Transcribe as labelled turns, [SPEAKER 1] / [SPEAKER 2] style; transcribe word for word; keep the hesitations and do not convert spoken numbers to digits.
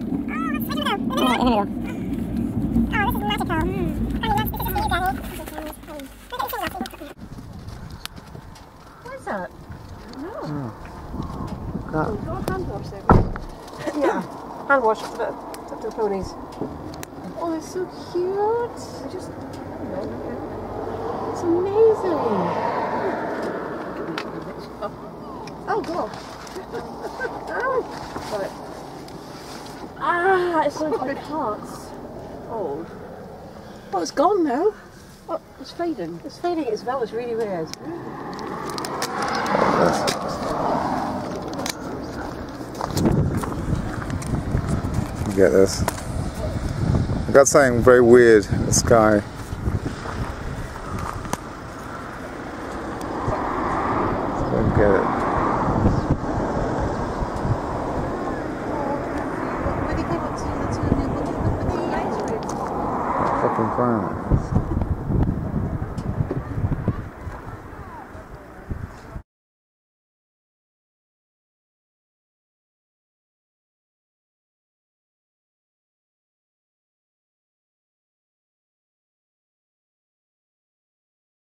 [SPEAKER 1] What is that? No.
[SPEAKER 2] Oh.
[SPEAKER 1] Oh, you've got a hand wash there. Yeah, hand wash for the, for the ponies. Oh, they're so cute. They're just, it's amazing. Oh, God. Right. Ah, it's like my parts. Oh. Oh, it's gone now. Oh, it's fading. It's fading. Its smell is really weird.
[SPEAKER 2] Get this. I got something very weird in the sky. Don't get it. Fucking planet.